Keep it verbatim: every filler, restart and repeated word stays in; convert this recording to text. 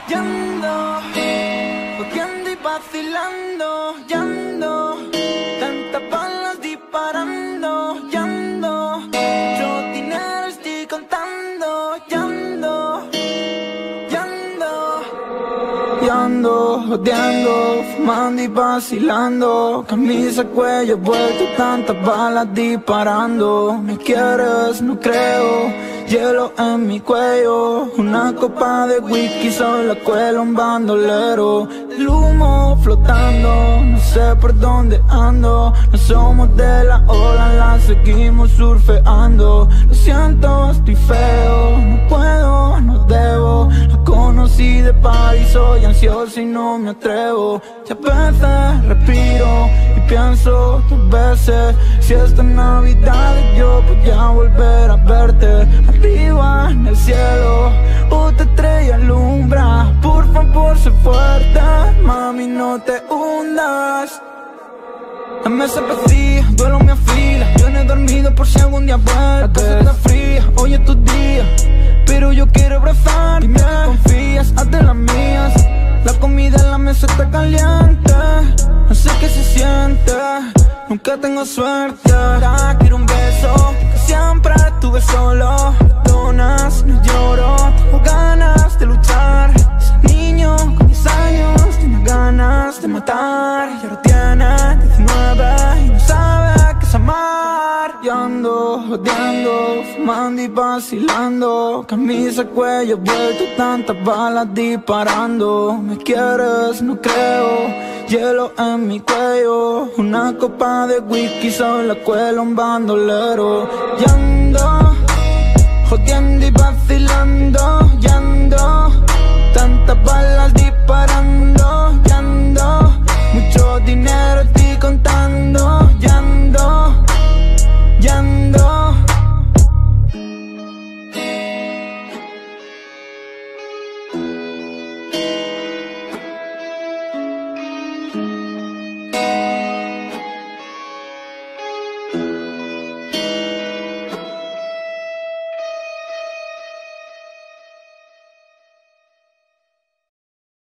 Ya ando, jodiendo y vacilando. Ya ando, tantas balas disparando. Ya ando, mucho dinero estoy contando. Ya ando, ya ando. Ya ando, jodiendo, fumando y vacilando. Camisa, cuello vuelto, tantas balas disparando. ¿Me quieres? No creo. Hielo en mi cuello, una copa de whisky, soy la cuela un bandolero. El humo flotando, no sé por dónde ando. No somos de la ola, la seguimos surfeando. Lo siento, estoy feo, no puedo, no debo. La conocí de party, soy ansioso y no me atrevo. Y a veces respiro y pienso dos veces si esta Navidad yo voy a volver a verte. Arriba en el cielo, otra estrella alumbra. Por favor, sé fuerte, mami, no te hundas. La mesa vacía, duelo me afila. Yo no he dormido por si algún día vuelves. La casa está fría, hoy es tu día, pero yo quiero abrazarte. Dime que confías, hazte las mías. La comida en la mesa está caliente. No sé qué se siente, nunca tengo suerte. Ahora quiero un beso, que siempre estuve solo. Donas, no lloro, tengo ganas de luchar. Ese niño con diez años tiene ganas de matar. Y ahora tiene diecinueve y no sabe qué es amar. Y ando jodiendo, fumando y vacilando. Camisa, cuello vuelto, tantas balas disparando. ¿Me quieres? No creo. Hielo en mi cuello, una copa de whisky, soy la cuela un bandolero. Y ando, jodiendo y vacilando. Y ando